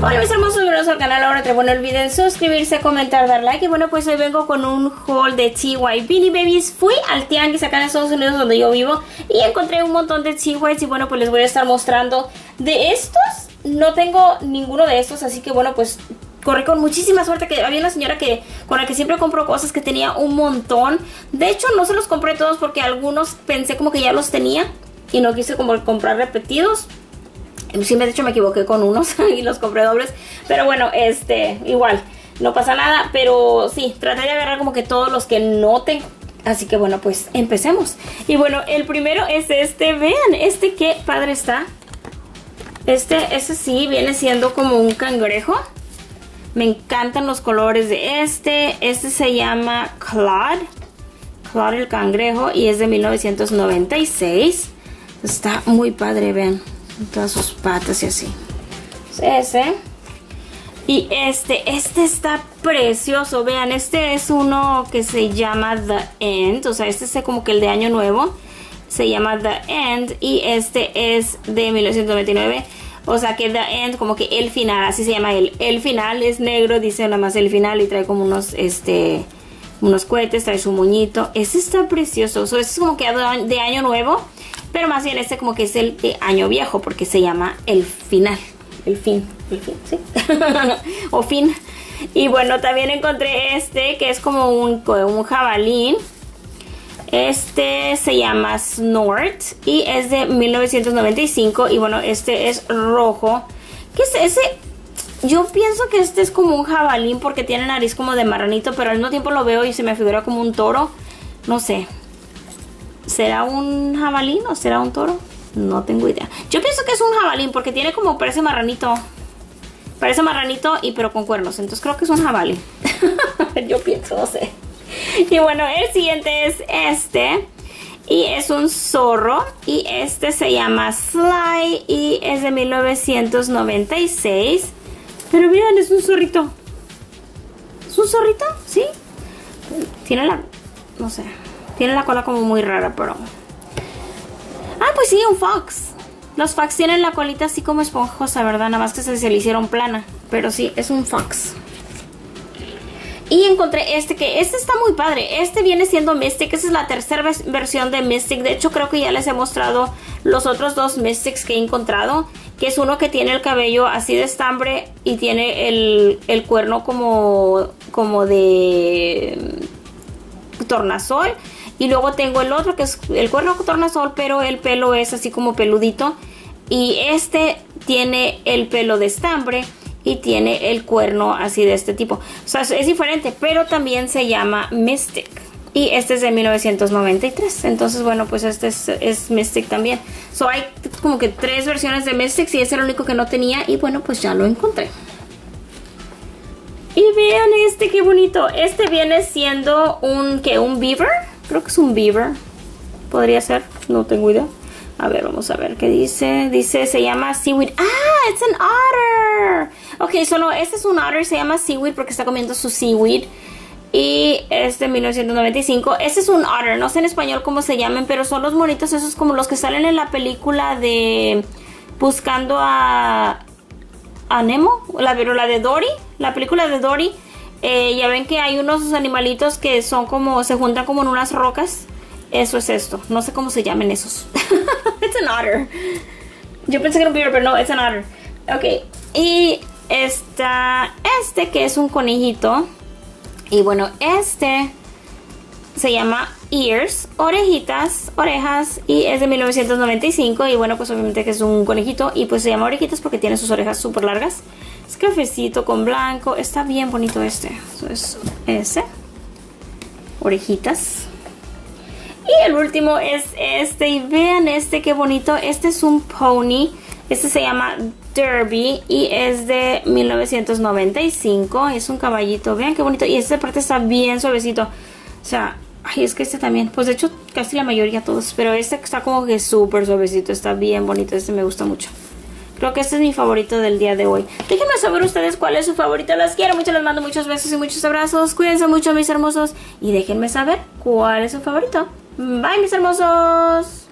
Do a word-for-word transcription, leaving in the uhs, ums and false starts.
Hola mis hermosos, bienvenidos al canal. Ahora te bueno, no olviden suscribirse, comentar, dar like. Y bueno, pues hoy vengo con un haul de T Y Beanie Babies. Fui al tianguis acá en Estados Unidos donde yo vivo y encontré un montón de T Ys. Y bueno, pues les voy a estar mostrando. De estos, no tengo ninguno de estos, así que bueno, pues corrí con muchísima suerte. Que había una señora que con la que siempre compro cosas que tenía un montón. De hecho, no se los compré todos porque algunos pensé como que ya los tenía y no quise como comprar repetidos. Sí, de hecho me equivoqué con unos y los compré dobles. Pero bueno, este, igual, no pasa nada. Pero sí, traté de agarrar como que todos los que no tengo. Así que bueno, pues empecemos. Y bueno, el primero es este. Vean, este qué padre está. Este, este sí, viene siendo como un cangrejo. Me encantan los colores de este. Este se llama Claude. Claude el cangrejo y es de mil novecientos noventa y seis. Está muy padre, vean. Todas sus patas y así. Ese. Y este, este está precioso. Vean, este es uno que se llama The End. O sea, este es como que el de Año Nuevo. Se llama The End. Y este es de mil novecientos noventa y nueve. O sea que The End, como que el final. Así se llama él. El final es negro, dice nada más el final. Y trae como unos, este, unos cohetes. Trae su moñito. Este está precioso. O sea, este es como que de Año Nuevo. Pero más bien este como que es el de Año Viejo, porque se llama el final. El fin. El fin, ¿sí? O fin. Y bueno, también encontré este que es como un, un jabalín. Este se llama Snort y es de mil novecientos noventa y cinco. Y bueno, este es rojo. ¿Qué es ese? Yo pienso que este es como un jabalín porque tiene nariz como de marranito, pero al mismo tiempo lo veo y se me figura como un toro. No sé. ¿Será un jabalín o será un toro? No tengo idea. Yo pienso que es un jabalín porque tiene como, parece marranito. Parece marranito y pero con cuernos. Entonces creo que es un jabalín. Yo pienso, no sé. Y bueno, el siguiente es este. Y es un zorro. Y este se llama Sly. Y es de mil novecientos noventa y seis. Pero vean, es un zorrito. ¿Es un zorrito? ¿Sí? Tiene la... no sé... Tiene la cola como muy rara, pero... Ah, pues sí, un fox. Los fox tienen la colita así como esponjosa, ¿verdad? Nada más que se, se le hicieron plana. Pero sí, es un fox. Y encontré este que... Este está muy padre. Este viene siendo Mystic. Esta es la tercera versión de Mystic. De hecho, creo que ya les he mostrado los otros dos Mystics que he encontrado. Que es uno que tiene el cabello así de estambre y tiene el, el cuerno como, como de tornasol. Y luego tengo el otro que es el cuerno tornasol, pero el pelo es así como peludito. Y este tiene el pelo de estambre y tiene el cuerno así de este tipo. O sea, es diferente, pero también se llama Mystic. Y este es de mil novecientos noventa y tres. Entonces, bueno, pues este es, es Mystic también. So, hay como que tres versiones de Mystic y ese era el único que no tenía. Y bueno, pues ya lo encontré. Y vean este, qué bonito. Este viene siendo un, ¿qué? Un beaver. Creo que es un beaver. Podría ser. No tengo idea. A ver, vamos a ver qué dice. Dice, se llama Seaweed. ¡Ah! ¡It's an otter! Ok, solo este es un otter. Se llama Seaweed porque está comiendo su seaweed. Y es de mil novecientos noventa y cinco. Este es un otter. No sé en español cómo se llaman, pero son los monitos esos como los que salen en la película de... Buscando a... a Nemo. La, pero la de Dory. La película de Dory. Eh, ya ven que hay unos animalitos que son como, se juntan como en unas rocas. Eso es esto. No sé cómo se llaman esos. It's an otter. Yo pensé que era un beaver, pero no, it's an otter. Ok. Y está este que es un conejito. Y bueno, este se llama Ears, orejitas, orejas. Y es de mil novecientos noventa y cinco. Y bueno, pues obviamente que es un conejito. Y pues se llama orejitas porque tiene sus orejas súper largas. Es cafecito con blanco. Está bien bonito este. Entonces, ese. Orejitas. Y el último es este. Y vean este, qué bonito. Este es un pony. Este se llama Derby. Y es de mil novecientos noventa y cinco. Es un caballito. Vean qué bonito. Y esta parte está bien suavecito. O sea, ay, es que este también. Pues de hecho, casi la mayoría todos. Pero este está como que súper suavecito. Está bien bonito. Este me gusta mucho. Creo que este es mi favorito del día de hoy. Déjenme saber ustedes cuál es su favorito. Las quiero mucho, les mando muchos besos y muchos abrazos. Cuídense mucho, mis hermosos. Y déjenme saber cuál es su favorito. Bye, mis hermosos.